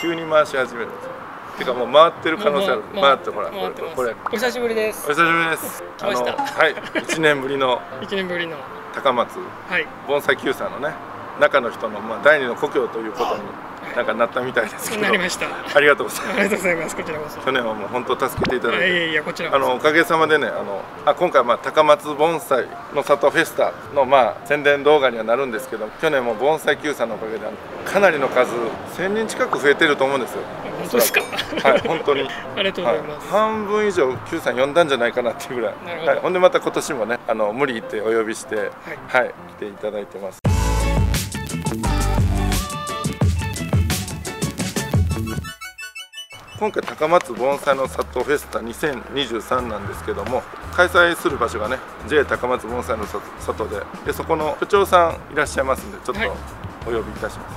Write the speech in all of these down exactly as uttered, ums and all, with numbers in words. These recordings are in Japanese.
急に回し始めるんですよ。てかもう回ってる可能性ある。回ってほらこれこれ。 お久しぶりです。 お久しぶりです。 来ました。 はい。一年ぶりの一年ぶりの高松盆栽きゅうさんのね中の人のまあ第二の故郷ということになんかなったみたいですけど。 なりました。 ありがとうございます。 ありがとうございます。こちらこそ。 去年はもう本当助けていただいて。 いやいやこちらあのおかげさまでねあのあ今回まあ高松盆栽の里フェスタのまあ宣伝動画にはなるんですけど、去年も盆栽きゅうさんのおかげでかなりの数せんにん近く増えてると思うんですよ。 本当ですか。 はい本当に。 ありがとうございます。 半分以上きゅうさん呼んだんじゃないかなっていうぐらい。 なるほど。 はい。ほんでまた今年もねあの無理言ってお呼びしてはい来ていただいてます。今回高松盆栽の里フェスタにせんにじゅうさんなんですけども、開催する場所がね ジェイ 高松盆栽の里で、でそこの所長さんいらっしゃいますんでちょっとお呼びいたします。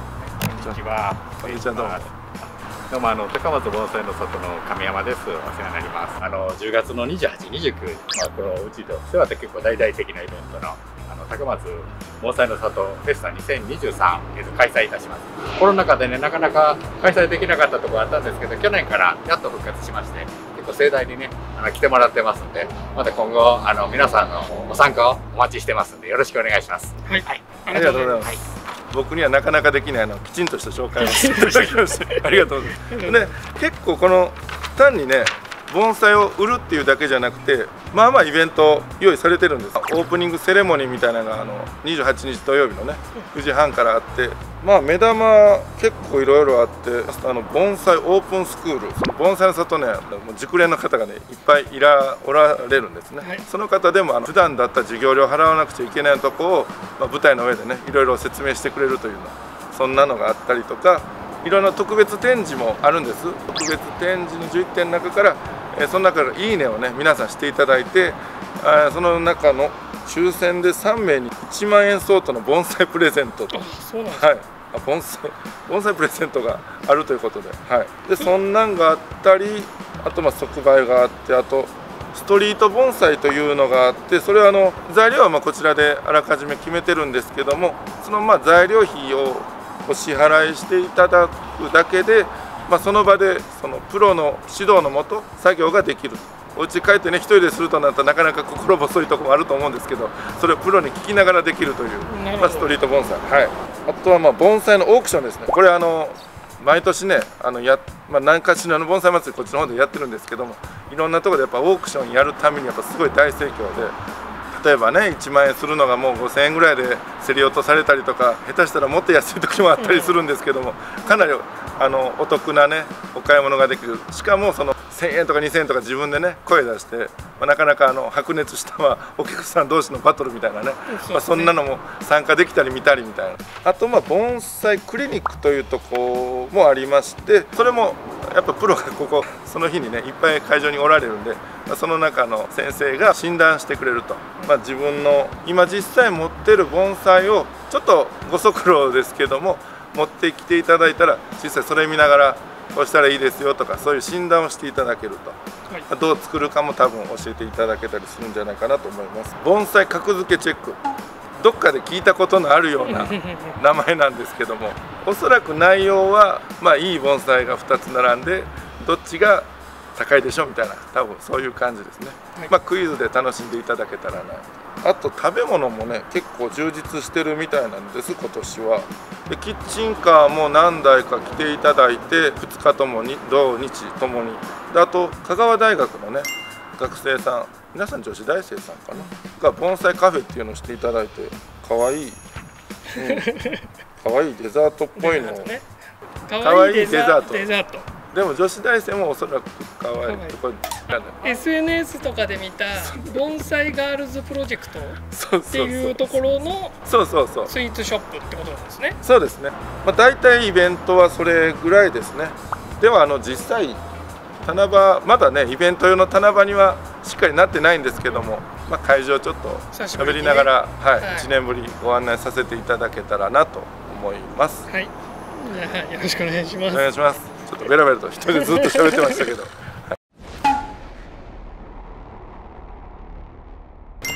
こんにちは。 こんにちはどうも。 どうもあの高松盆栽の里の亀山です。お世話になります。あのじゅうがつのにじゅうはち、にじゅうく、まあこのうちとしては結構大々的なイベントのあの高松盆栽の里フェスタにせんにじゅうさん、えっと開催いたします。コロナ禍でねなかなか開催できなかったところあったんですけど、去年からやっと復活しまして、結構盛大にねあの来てもらってますんで、また今後あの皆さんのご参加をお待ちしてますんでよろしくお願いします。 はい。 はい、 ありがとうございます。僕にはなかなかできないのきちんとした紹介をしていただきましてありがとうございます。で結構この単にね盆栽を売るっていうだけじゃなくてまあまあイベント用意されてるんです。オープニングセレモニーみたいなのがあのにじゅうはちにち土曜日のねくじはんからあって、まあ目玉結構いろいろあって、あの盆栽オープンスクール、その盆栽の里ねもう熟練の方がねいっぱいいらおられるんですね。はい、その方でもあの普段だったら授業料払わなくちゃいけないとこを、まあ、舞台の上でねいろいろ説明してくれるというのそんなのがあったりとか、いろんな特別展示もあるんです。特別展示のじゅういってんの中からえその中から「いいね」をね皆さんしていただいて、あその中の抽選でさんめいにいちまんえん相当の盆栽プレゼントと、はい、あ盆栽盆栽プレゼントがあるということで、はい、でそんなんがあったり、あとまあ即売があって、あとストリート盆栽というのがあって、それはあの材料はまあこちらであらかじめ決めてるんですけども、そのまあ材料費をお支払いしていただくだけで、まあその場でそのプロの指導のもと作業ができる。お家帰ってね一人でするとなったらなかなか心細いところもあると思うんですけど、それをプロに聞きながらできるという、まあ、ストリート盆栽、はい、あとはまあ盆栽のオークションですね。これあの毎年ねあのや、まあ、何かしらの盆栽祭りこっちの方でやってるんですけども、いろんなところでやっぱオークションやるためにやっぱすごい大盛況で、例えばねいちまんえんするのがもうごせんえんぐらいで競り落とされたりとか、下手したらもっと安い時もあったりするんですけども、かなりあのお得なねお買い物ができる。しかもそのせんえんとかにせんえんとか自分でね声出して、まあ、なかなかあの白熱した、まあ、お客さん同士のバトルみたいなね、まあ、そんなのも参加できたり見たりみたいな。あとまあ盆栽クリニックというとこもありまして、それもやっぱプロがここその日にねいっぱい会場におられるんで、まあ、その中の先生が診断してくれると、まあ、自分の今実際持ってる盆栽をちょっとご足労ですけども持ってきていただいたら、実際それ見ながらこうしたらいいですよとかそういう診断をしていただけると、はい、どう作るかも多分教えていただけたりするんじゃないかなと思います。盆栽格付けチェック、どっかで聞いたことのあるような名前なんですけども、おそらく内容はまあいい盆栽がふたつ並んでどっちが高いでしょみたいな、多分そういう感じですね。はい、まあクイズで楽しんでいただけたらな。あと食べ物もね結構充実してるみたいなんです、今年は。でキッチンカーも何台か来ていただいて、ふつかともに土日ともに。であと香川大学のね学生さん、皆さん女子大生さんかなが盆栽カフェっていうのをしていただいて、かわいい、うん、かわいいデザートっぽいの、 かわいいデザート。 でも女子大生もおそらく可愛いところ。 エスエヌエス とかで見た盆栽ガールズプロジェクトっていうところのスイーツショップってことなんですね。 そうですね、まあ、大体イベントはそれぐらいですね。ではあの実際棚場まだねイベント用の棚場にはしっかりなってないんですけども、まあ、会場ちょっと喋りながら、はいはい、いちねんぶりご案内させていただけたらなと思います。 はい、じゃあよろしくお願いします。 お願いします。ちょっとベラベラと一人でずっと喋ってましたけど、はい、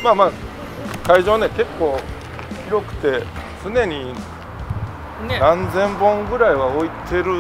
まあまあ会場ね結構広くて常に何千本ぐらいは置いてる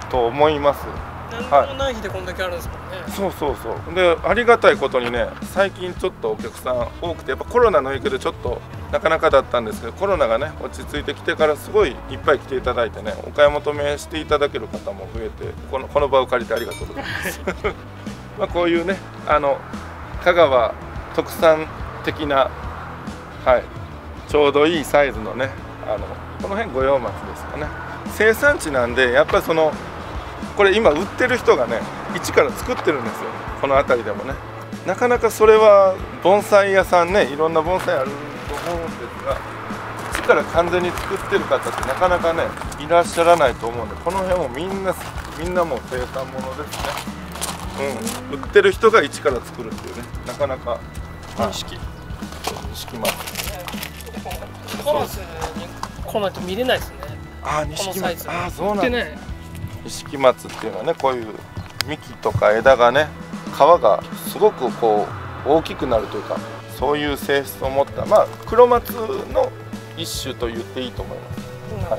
と思います。 何でもない日でこんだけあるんですもんね。 そうそうそう。でありがたいことにね、最近ちょっとお客さん多くて、やっぱコロナの影響でちょっとなかなかだったんですけど、コロナがね落ち着いてきてからすごいいっぱい来ていただいてね、お買い求めしていただける方も増えて、このこの場を借りてありがとうございますまあこういうね、あの香川特産的な、はい、ちょうどいいサイズのね、あのこの辺五葉松ですかね。生産地なんで、やっぱりそのこれ今売ってる人がね一から作ってるんですよ、この辺りでもね。なかなかそれは盆栽屋さんね、いろんな盆栽あると思うんですが、一から完全に作ってる方ってなかなかねいらっしゃらないと思うんで、この辺もみんなみんなもう生産物ですね。うん、売ってる人が一から作るっていうね、なかなか錦錦松コラスに来ないと見れないですね。 ああ、錦松、ああそうなんですね。錦松っていうのはね、こういう幹とか枝がね、皮がすごくこう大きくなるというか、そういう性質を持った、まあ黒松の一種と言っていいと思います。はい、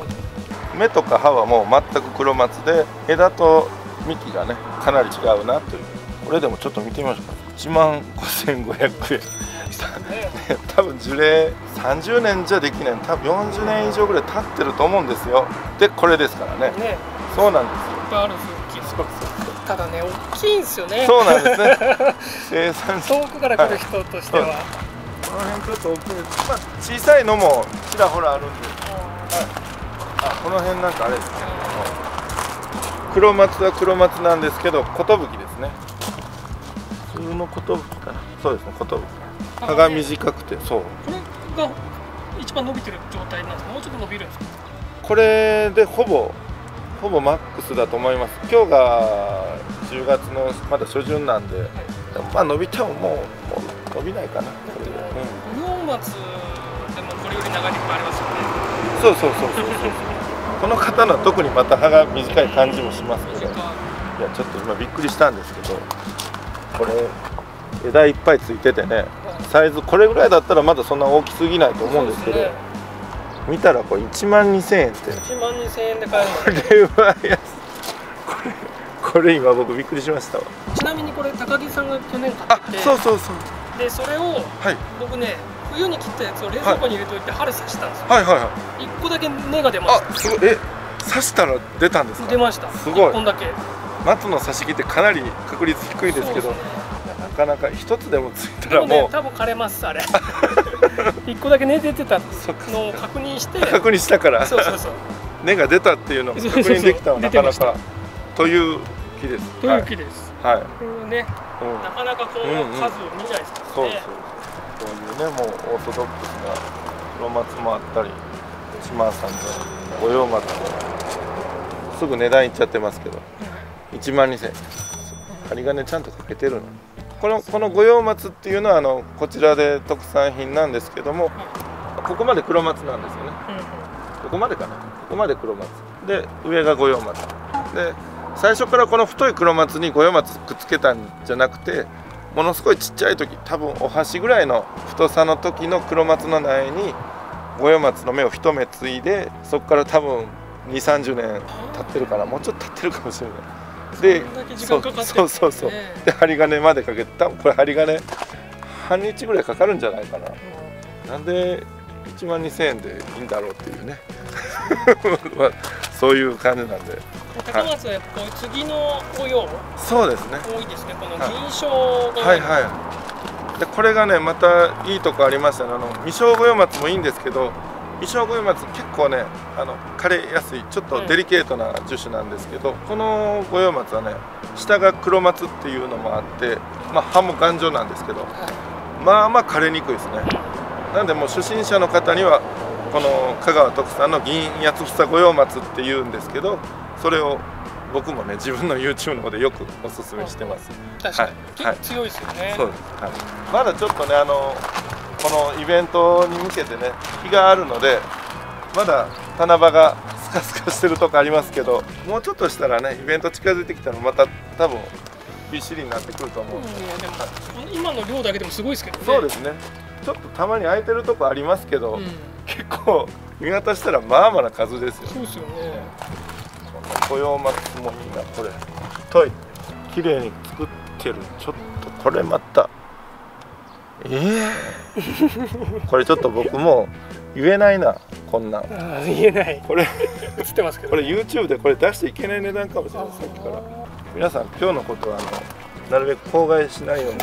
芽とか葉はもう全く黒松で、枝と幹がねかなり違うなという。これでもちょっと見てみましょうか。いちまんごせんごひゃくえん多分樹齢さんじゅうねんじゃできない、多分よんじゅうねん以上ぐらい経ってると思うんですよ。でこれですからね。ね、そうなんですよ。 いっぱいあるんですよ。そうそうそう。ただね、大きいんですよね。 そうなんですね。生産遠くから来る人としては、はい、 この辺ちょっと大きいです。まあ小さいのもちらほらあるんで、はい、あ、この辺なんかあれですね。黒松は黒松なんですけど、寿ですね。普通の寿かな。そうですね、寿。葉が短くて、そう。 これが一番伸びてる状態なんですか。もうちょっと伸びるんですか。これでほぼほぼマックスだと思います。今日がじゅうがつのまだ初旬なんで、はい、まあ伸びてももう、もう伸びないかな。 五葉松でもこれより長い肉ありますよね。 そうそうそうそうそう。この方のは特にまた葉が短い感じもしますけど、いやちょっと今びっくりしたんですけど、これ枝いっぱいついててね、サイズこれぐらいだったらまだそんな大きすぎないと思うんですけど、ね、見たらこれいちまんにせんえんって。いちまんにせんえんで買える。 これは安い。これこれ今僕びっくりしましたわ。 ちなみにこれ高木さんが去年買って、 あ、そうそうそう。 でそれを、はい、僕ね冬に切ったやつを冷蔵庫に入れといて春刺したんですよ。 はいはいはい。 いっこだけ根が出ました。 あ、すごい。え、刺したら出たんですか。 出ました。 すごい。いっぽんだけ。 松の刺し木ってかなり確率低いですけど、なかなか一つでもついたらもう、ね、 多分枯れますあれ。いっこだけ根出てたのを確認して。 確認したから。 そうそうそう。 根が出たっていうのを確認できたのはなかなかという木です。 という木です。 はい。 これね、なかなかこう数を見ないですからね。 そういうね、もうオーソドックスな黒松もあったり、島さんの五葉松もすぐ値段いっちゃってますけど、いちまんにせんえん。針金ちゃんとかけてるの。このこの五葉松っていうのはあのこちらで特産品なんですけども、ここまで黒松なんですよね。ここまでかな。ここまで黒松で上が五葉松で、最初からこの太い黒松に五葉松くっつけたんじゃなくて、ものすごいちっちゃい時、多分お箸ぐらいの太さの時の黒松の苗に五葉松の芽を一目ついで、そこから多分にじゅうさんじゅうねん経ってるから、もうちょっと経ってるかもしれない。で、そうそうそうそう。で針金までかけて、多分これ針金半日ぐらいかかるんじゃないかな。なんでいちまんにせんえんでいいんだろうっていうね。まあそういう感じなんで。 高松はやっぱこういう次の御用、 そうですね。 多いですね。この銀賞が、 はいはい。でこれがねまたいいとこありましたね。あの未生御用松もいいんですけど、未生御用松結構ねあの枯れやすいちょっとデリケートな樹種なんですけど、うん、この御用松はね下が黒松っていうのもあって、まあ葉も頑丈なんですけど、はい、まあまあ枯れにくいですね。なんでもう初心者の方にはこの香川特産の銀八房御用松っていうんですけど、それを僕もね自分の YouTube の方でよくおすすめしてます。 確かに、はい、強いですよね。 そうです、はい、まだちょっとねあのこのイベントに向けてね日があるので、まだ棚場がスカスカしてるとこありますけど、もうちょっとしたらねイベント近づいてきたらまた多分びっしりになってくると思うんで、うん、でも、 はい、今の量だけでもすごいですけどね。 そうですね。ちょっとたまに空いてるとこありますけど、うん、結構見渡したらまあまあな数ですよね。 そうですよね。 五葉松もいいな。これ太い綺麗に作ってる。ちょっとこれまたええー、これちょっと僕も言えないな、こんなん。 あ言えない。これ映ってますけど、 これ YouTube でこれ出していけない値段かもしれない。さっきから皆さん今日のことはあのなるべく口外しないように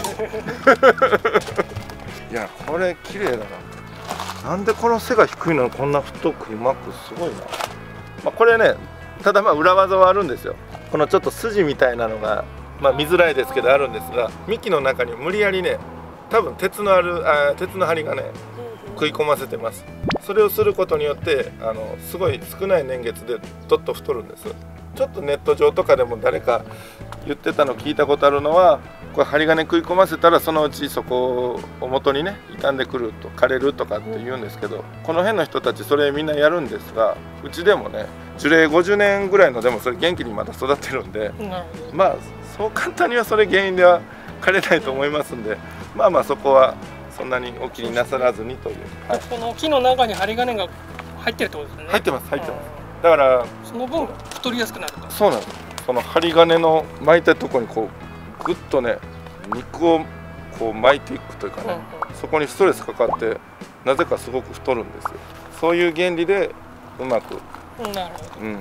いやこれ綺麗だな。なんでこの背が低いのにこんな太くうまく、すごいな。まあ、これね、ただまあ裏技はあるんですよ。このちょっと筋みたいなのが、まあ、見づらいですけどあるんですが、幹の中に無理やりね、多分鉄のあるあ鉄の針がね食い込ませてます。それをすることによってあのすごい少ない年月でどっと太るんです。ちょっとネット上とかでも誰か言ってたの聞いたことあるのは、これ針金食い込ませたらそのうちそこを元にね傷んでくると枯れるとかって言うんですけど、この辺の人たちそれみんなやるんですが、うちでもね樹齢ごじゅうねんぐらいのでもそれ元気にまだ育ってるんで、まあそう簡単にはそれ原因では枯れないと思いますんで、まあまあそこはそんなにお気になさらずにという、 はい、この木の中に針金が入ってるってことですね。 入ってます入ってます。だからその分太りやすくなると。 そうなんです。その針金の巻いたところにこうグッとね肉をこう巻いていくというかね、うんうん、そこにストレスかかってなぜかすごく太るんですよ。そういう原理でうまく。 なるほど、うん、はい、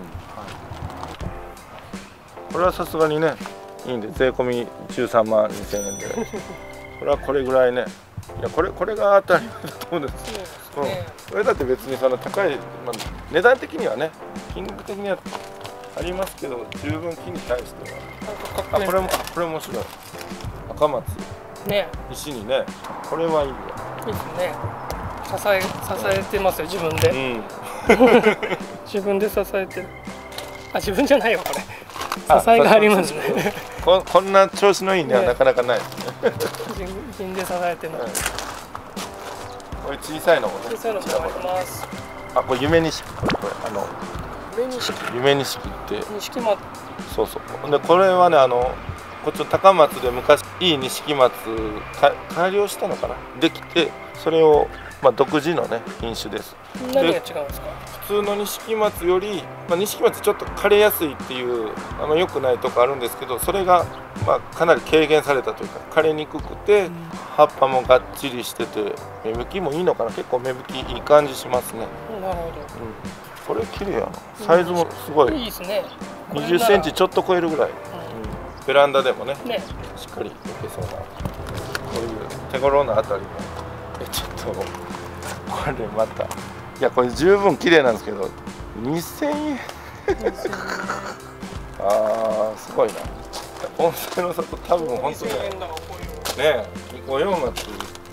これはさすがにねいいんで税込みじゅうさんまんにせんえんでこれはこれぐらいね、いやこれこれが当たり前だと思うんです。そうですね、うん、これだって別にその高い、まあ、値段的にはね金額的にはありますけど、十分木に対してはあこれもあこれ面白い赤松ね、石にね、これはいいわ。 いいですね。支え支えてますよ自分で、うん、自分で支えてる。あ自分じゃないよこれ。支えがありますね。 こ, こんな調子のいいねはなかなかないですね。 自分で支えてるの、うん、 これ小さいのもね、 小さいのもあります。 あこれ夢錦、これこれあの夢錦夢錦って錦松、 そうそうでこれはねあのこっちの高松で昔いい錦松か改良したのかなできて、それをまあ独自のね品種です。 何が違うんですか？ 普通の錦松より、まあ、錦松ちょっと枯れやすいっていうあんま良くないとこあるんですけど、それがまあかなり軽減されたというか枯れにくくて、うん、葉っぱもがっちりしてて芽吹きもいいのかな。結構芽吹きいい感じしますね。 なるほど、うん、 これ綺麗やな。サイズもすごい、 いいですね。 にじゅっセンチちょっと超えるぐらい、うんうん、ベランダでも ね, ねしっかり置けそうな、こういう手頃なあたりのえちょっとこれまたいやこれ十分綺麗なんですけどにせんえんあーすごいな。盆栽の里多分本当にねえ五葉松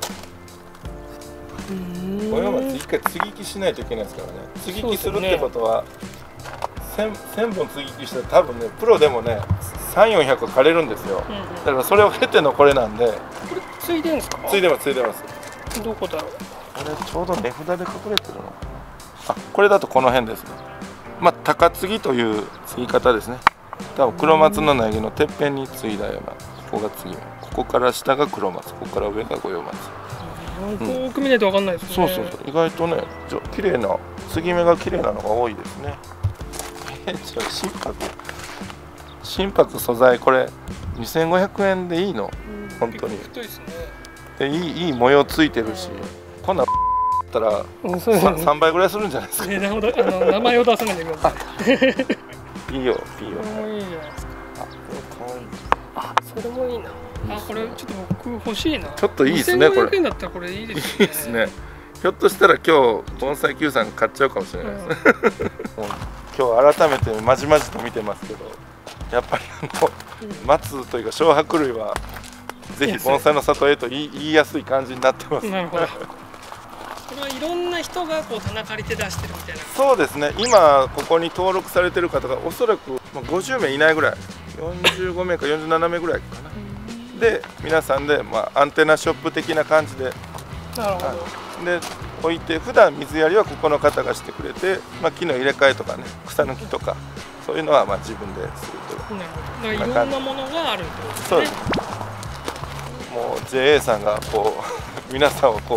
五葉松一回接ぎ木しないといけないですからね。接ぎ木するってことはせんぼん接ぎ木したら多分ねプロでもねさんびゃく、よんひゃく枯れるんですよ、うんうん、だからそれを経てのこれなんで。これついでんですか？ ついでますついでます。 どこだろう。 これちょうど値札で隠れてるの。あこれだとこの辺ですね。まあ高継ぎという継ぎ方ですね。多分黒松の苗木のてっぺんに継いだような、ここが継ぎ目、ここから下が黒松、ここから上が五葉松。 よく見ないと分かんないですね。 そうそうそう、意外とね綺麗な継ぎ目が綺麗なのが多いですね。えちょ心拍心拍素材これにせんごひゃくえんでいいの？本当に太いですね。 でいいいい模様ついてるし、こんなったらさんばいぐらいするんじゃないですか。 なるほど、あの名前を出さないでください。 いいよいいよ。 これもいいじゃないですか。あこれ可愛い。あそれもいいな。あこれちょっと僕欲しいな。 ちょっといいですねこれ。 にせんごひゃくえんだったらこれいいですね。 いいですね。ひょっとしたら今日盆栽 Q さん買っちゃうかもしれないですね。うん今日改めてまじまじと見てますけど、やっぱりあの、うん、松というか小白類はぜひ盆栽の里へと言い、言いやすい感じになってます。 なるほど。これはいろんな人がこう棚借りて出してるみたいな。 そうですね。今ここに登録されてる方がおそらくごじゅうめいいないぐらい、よんじゅうごめいかよんじゅうななめいぐらいかな。うん、で皆さんでまあアンテナショップ的な感じで。 なるほど。 で置いて普段水やりはここの方がしてくれて、まあ、木の入れ替えとかね草抜きとかそういうのはまあ自分ですると。 なるほど。いろんなものがあるってことですね。 そうです。もう ジェーエー さんがこう皆さんをこう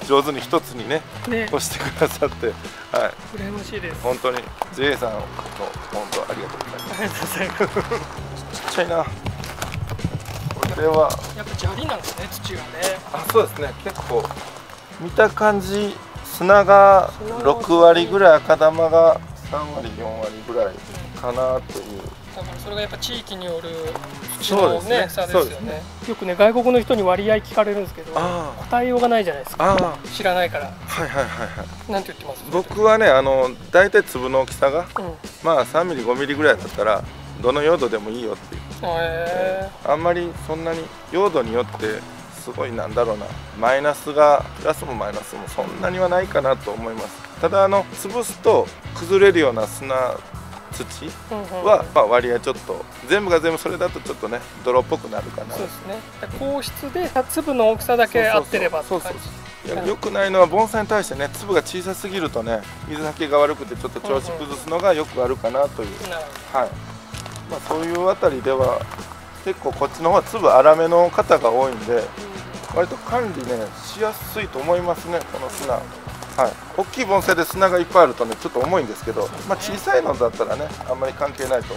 上手に一つにねね、 押してくださって、はい、 羨ましいです。 本当に ジェイ さんの本当ありがとうございます。 ありがとうございます。 ちっちゃいな。これはやっぱ砂利なんですね、土がね。 あ、そうですね。結構見た感じ砂がろくわりぐらい、赤玉がさんわりよんわりぐらいかなという。 だからそれがやっぱ地域による土のそうですねね差ですよね。よくね外国の人に割合聞かれるんですけど、答えようがないじゃないですか。 あ知らないから。 はいはいはいはい。 なんて言ってます？ 僕はね、あの大体粒の大きさが、 うん、 まあさんミリごミリぐらいだったらどの用土でもいいよっていう。 へあんまりそんなに用土によってすごいなんだろうな、マイナスがプラスもマイナスもそんなにはないかなと思います。ただあの潰すと崩れるような砂土は、まあ、割合ちょっと全部が全部それだとちょっとね泥っぽくなるかな。 そうですね。硬質で粒の大きさだけ合ってれば。 そうそうそう。いや、よくないのは盆栽に対してね、粒が小さすぎるとね水はけが悪くてちょっと調子崩すのがよくあるかなという、はい、まあ、そういうあたりでは結構こっちの方は粒粗めの方が多いんで、割と管理ねしやすいと思いますね、この砂。はい、大きい盆栽で砂がいっぱいあるとねちょっと重いんですけど、まあ、小さいのだったらねあんまり関係ないと思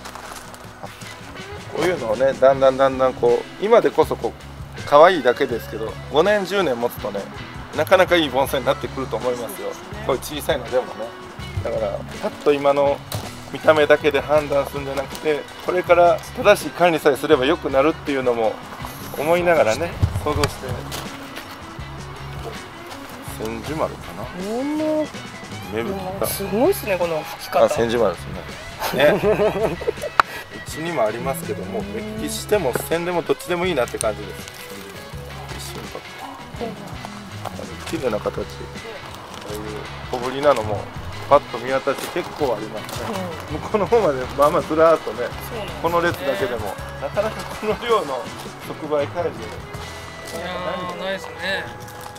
うんで、こういうのをねだんだんだんだんこう今でこそこう可愛いだけですけど、ごねんじゅうねん持つとねなかなかいい盆栽になってくると思いますよ。こういう小さいのでもね。だからパッと今の見た目だけで判断するんじゃなくて、これから正しい管理さえすれば良くなるっていうのも思いながらね想像して。千住丸かな。 この芽吹きか。 すごいですね、この吹き方。 あ、千住丸ですね。ね。うちにもありますけども、芽吹きしても線でもどっちでもいいなって感じです。一瞬パッと。綺麗な形。こういう小ぶりなのもパッと見渡して結構ありますね。うん、向こうの方までまあまあずらーっとね、この列だけでもなかなかこの量の即売会場。いやー、ないですね。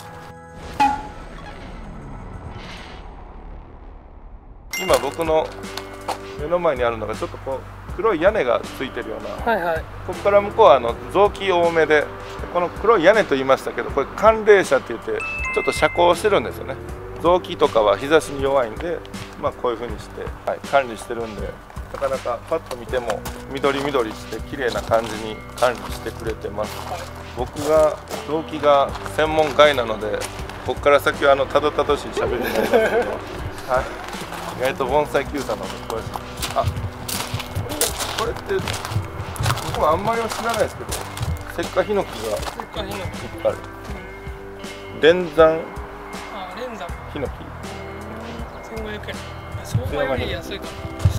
今僕の目の前にあるのがちょっとこう黒い屋根がついてるような、はいはい、ここから向こうはあの臓器多めで、この黒い屋根と言いましたけど、これ寒冷車って言ってちょっと遮光してるんですよね。臓器とかは日差しに弱いんで、まあ、こういう風にして、はい、管理してるんで、なかなかパッと見ても緑緑して綺麗な感じに管理してくれてます。僕が臓器が専門外なので、ここから先はあのたどたどしい喋りになりますけど、はい、意外と盆栽球さんのこれ、あ、これって僕もあんまりは知らないですけど、石化ヒノキがいっぱいある。連山ヒノキ。 千五百円。相場より安いかな。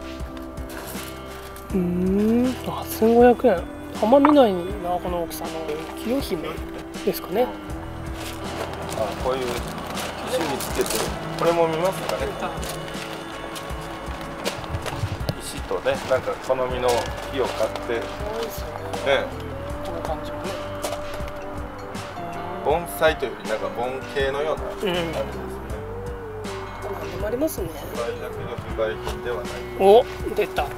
うーん、あ、千五百円。あんま見ないな、この大きさの清姫ですかね。 あ、こういう石につけて、これも見ますかね。石とね、なんか好みの木を買って。ね。 この感じもね。 盆栽というよりなんか盆系のような感じですね。 うん、ありますね。 非売だけど非売品ではない。 お、出た。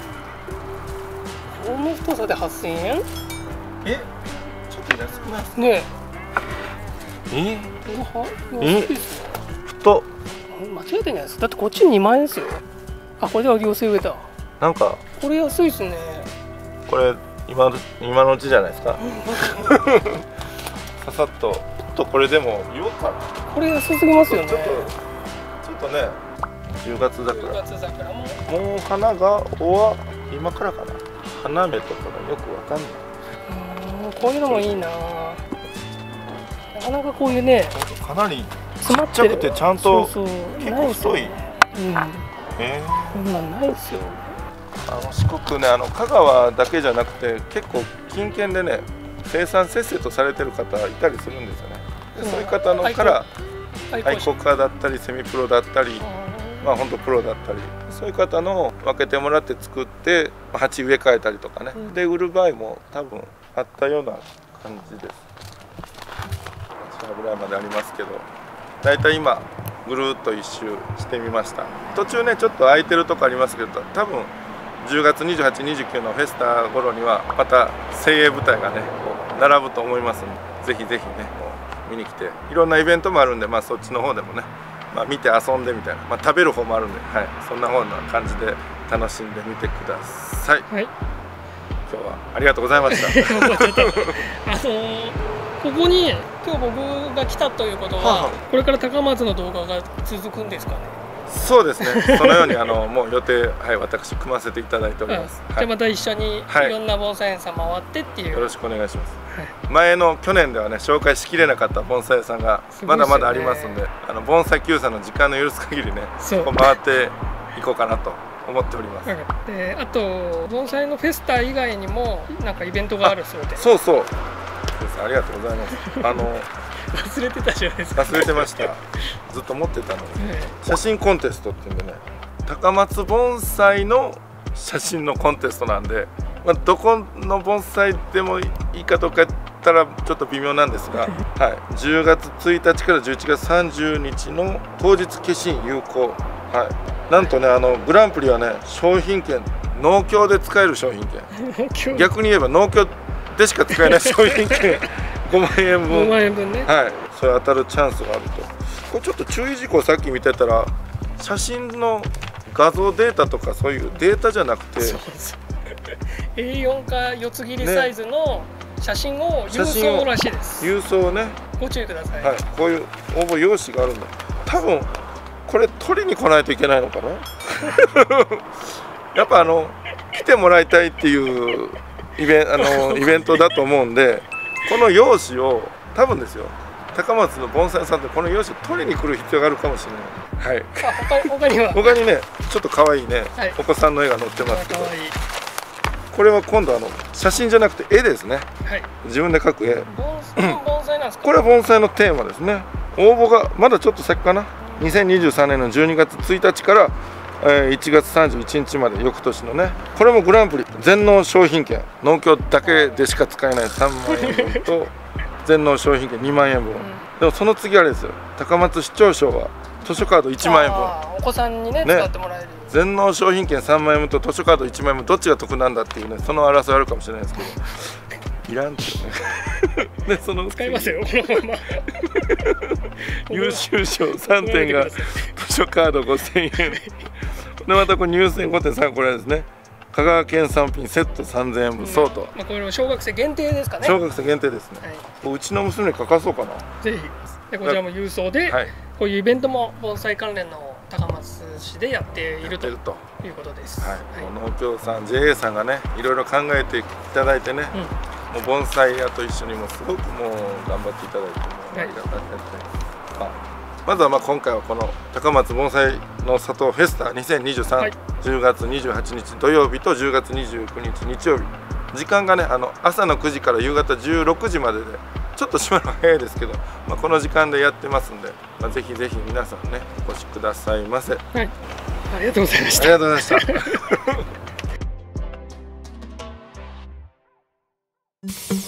この太さではっせんえん？ え、ちょっと安くないですか？ ねえ。 え？ え？太。 間違えてんじゃないですか。だってこっちにまんえんですよ。あ、これでは行政上だ。 なんかこれ安いですね。これ今今のうちじゃないですか。ささっととこれでも言おうかな。 これ安すぎますよね。 ちょっとちょっとね、じゅうがつ桜。 じゅうがつ桜も。 もう花がおわ今からかな。花芽とかがよくわかんない。 うん、こういうのもいいな。なかなかこういうね。 かなり詰まっちっちゃくてちゃんとそうそう結構太い。 うん。 えー、 こんなんないですよ。 あの四国ね、あの香川だけじゃなくて結構近県でね生産せっせとされてる方いたりするんですよね。で、うん、そういう方のから愛好家だったりセミプロだったり、まあ本当プロだったり、そういう方の分けてもらって作って鉢植え替えたりとかね、うん、で売る場合も多分あったような感じです。こちらぐらいまでありますけど、だいたい今ぐるっと一周してみました。途中ねちょっと空いてるとこありますけど、多分じゅうがつにじゅうはち、にじゅうくのフェスタ頃にはまた精鋭部隊がねこう並ぶと思いますので、ぜひぜひね見に来て、いろんなイベントもあるんで、まあ、そっちの方でもね、まあ、見て遊んでみたいな、まあ、食べる方もあるんで、はい、そんな方な感じで楽しんでみてください。 はい、 今日はありがとうございました。 あのー、ここに今日僕が来たということは、はあ、これから高松の動画が続くんですかね。 そうですね。そのようにあのもう予定、はい、私組ませていただいております。 うん、じゃあまた一緒にいろんな盆栽園さん回ってっていう、はい、 よろしくお願いします。はい、前の去年ではね紹介しきれなかった盆栽屋さんがまだまだありますんで、あの盆栽救済の時間の許す限りね、こう回っていこうかなと思っております。 で、あと盆栽のフェスタ以外にもなんかイベントがあるそうで。 そうそう。ありがとうございます。あの忘れてたじゃないですか。 忘れてました。ずっと持ってたのに、ね、写真コンテストっていうんでね、高松盆栽の写真のコンテストなんで、まあ、どこの盆栽でもいいかどうか言ったらちょっと微妙なんですが、はい、じゅうがつついたちからじゅういちがつさんじゅうにちの当日消印有効、はい、なんとね、あのグランプリはね、商品券、農協で使える商品券、逆に言えば農協でしか使えない商品券ごまんえんぶん、 ごまんえんぶんね、 はい、それ当たるチャンスがあると。これちょっと注意事項、さっき見てたら写真の画像データとかそういうデータじゃなくて、そうそうエーよん かよつ切りサイズの写真を郵送らしいです。 郵送ね、 ご注意ください。 はい、こういう応募用紙があるんだ。多分これ取りに来ないといけないのかなやっぱあの来てもらいたいっていうイベン、あのイベントだと思うんで、この用紙を多分ですよ、高松の盆栽さんってこの用紙を取りに来る必要があるかもしれない。はい。 あ、他、他には他にね、ちょっと可愛いね、はい、お子さんの絵が載ってますけど、これは今度あの写真じゃなくて絵ですね。はい。自分で描く絵。 盆栽なんですか。 これは盆栽のテーマですね。応募がまだちょっと先かな。にせんにじゅうさんねんのじゅうにがつついたちからえー、いちがつさんじゅういちにちまで、翌年のね、これもグランプリ全農商品券、農協だけでしか使えないさんまんえんぶんと全農商品券にまんえんぶん、うん、でもその次あれですよ、高松市長賞は図書カードいちまんえんぶん、 お子さんにね、ね、使ってもらえる。 全農商品券さんまんえんぶんと図書カードいちまんえんぶん、どっちが得なんだっていうね、その争いあるかもしれないですけどいらんってねで、その使いますよ、このまま優秀賞さんてんが図書カードごせんえんで、またこれ入選ごてんさん、これですね、香川県産品セットさんぜんえんぶん相当、うん、 まあ、これも小学生限定ですかね。 小学生限定ですね、はい、うちの娘に書かそうかな。 ぜひ。でこちらも郵送で、はい、こういうイベントも盆栽関連の高松市でやっているということです。はい、はい、 農協さん、 ジェーエー さんがね、いろいろ考えていただいてね、うん、もう盆栽屋と一緒にもすごくもう頑張っていただいて、もうありがたいですね。はい、まずはまあ今回はこの高松盆栽の里フェスタにせんにじゅうさん、はい、じゅうがつにじゅうはちにち土曜日とじゅうがつにじゅうくにち日曜日、時間がね、あの朝のくじから夕方じゅうろくじまでで、ちょっと閉まるの早いですけど、まあ、この時間でやってますんで、まあ、ぜひぜひ皆さんね、お越しくださいませ。はい、 ありがとうございました。 ありがとうございました。